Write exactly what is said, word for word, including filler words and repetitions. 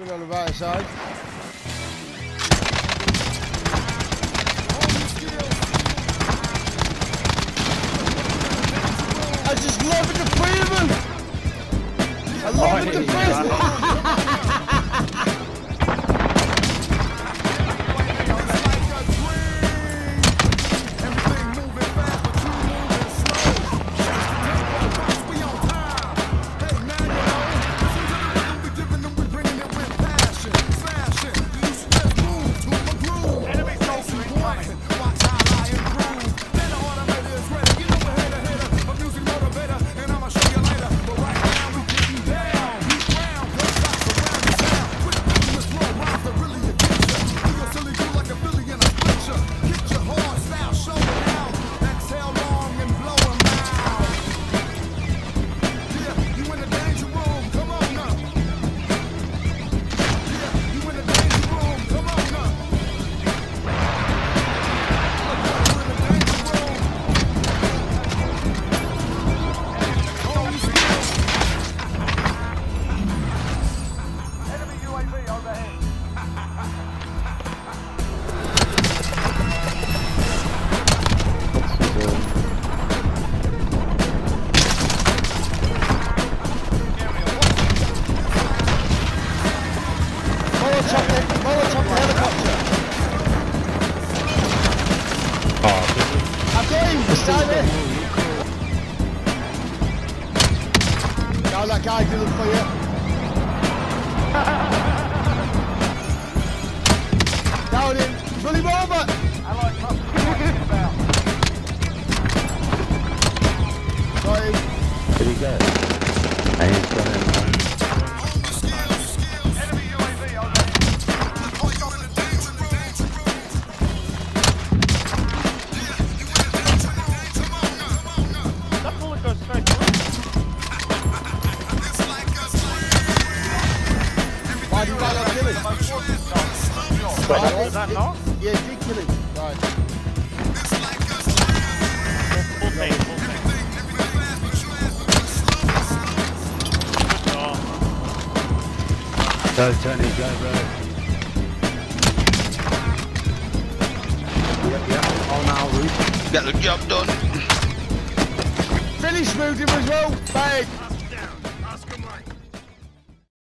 Moving on the right side. I just love it, the freedom! I love it, the freedom! Now that guy did it for you. Down in, pull him over! I like talking about. Got him. Did he go? I ain't got him. Enemy U A V over here. That bullet goes straight through. Why do you like that killing? Is that not? Yeah, he did kill him. Right. Full team, full team. Go Tony, go bro. Yep, yep, on our roof. Get the job done. Finish moving as well. Bang.